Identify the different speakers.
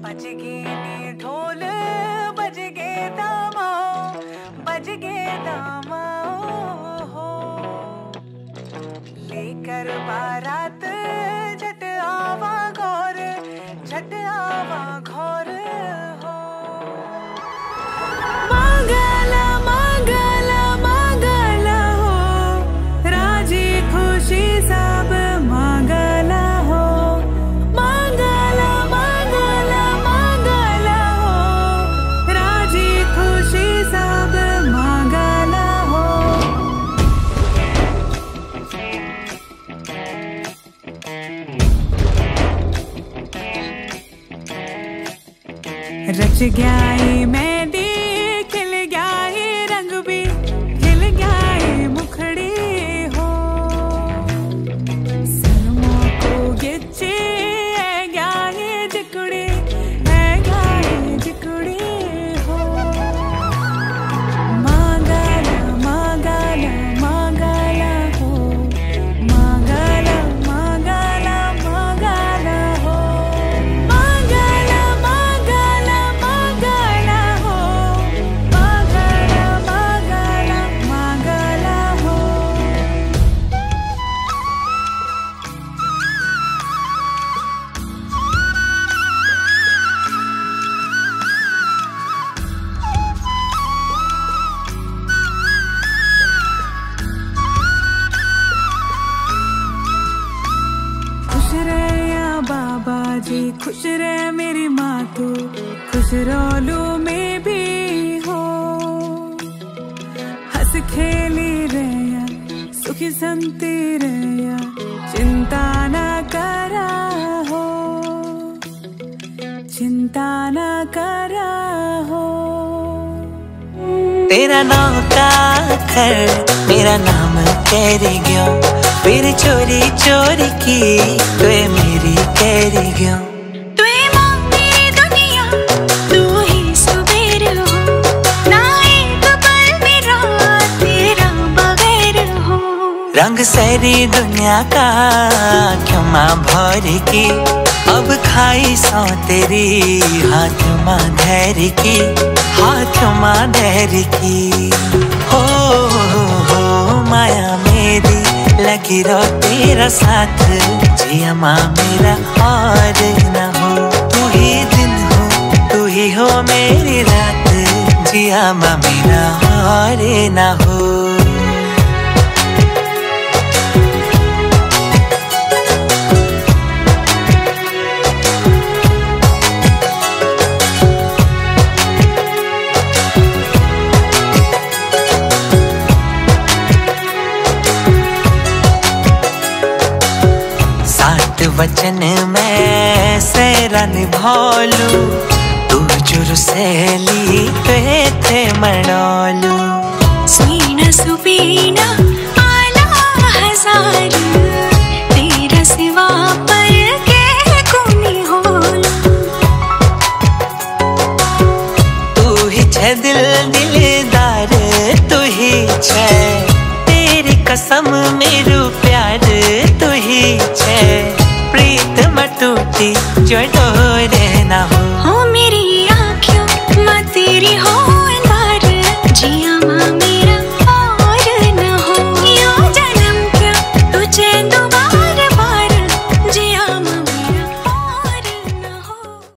Speaker 1: बज गे नी ढोल बज गे दामा बज गे दामा हो लेकर बारात झट आवा घोर झट आवा घोर हो मंगल मंगल मंगल हो राजी खुशी सब मंगल हो मंगल मंगल मंगल हो राजी खुशी सब मंगल हो रच गया है मेहंदी खिल गया है रंग भी खिल गया है मुखड़ी हो सलमों को गिच्चे है गया है जिकुड़ी हो मंगल मंगल मंगल हो मंगल मंगल मंगल हो मंगल मंगल मंगल हो मंगल मंगल मंगल हो खुश रहे या बाबा जी खुश रहे मेरी माँ तू खुश रोलू में भी हो हंस खेली रया सुखी संती रया चिंता न करा हो चिंता न करा हो
Speaker 2: तेरा नाम का कर मेरा नाम तेरी गयो फिर चोरी चोरी की तू मेरी तेरी गयो
Speaker 3: तू मांगी दुनिया तू ही सुबेर हो ना एक पल मेरा तेरा बगैर हो
Speaker 2: रंग सारी दुनिया का क्यों माँ भर की अब खाई सौ तेरी हाथ माँ धैर्य की हाथ माँ धैर्य की हो माया मेरी लगी रो तेरा साथ जिया माँ मेरा और न हो तू ही दिन हो तू ही हो मेरी रात जिया माँ मेरा और न हो वचन में सेरा निभालू तू जुर सहेली थे मनालू
Speaker 3: सुईना सुबीना आला हजार तेरा सिवा पर के कोनी होल
Speaker 2: तू ही छे दिल दिलदार तू ही छे तेरी कसम मेरो प्यार तू ही छे प्रीत मटूटी जो डोरे ना हो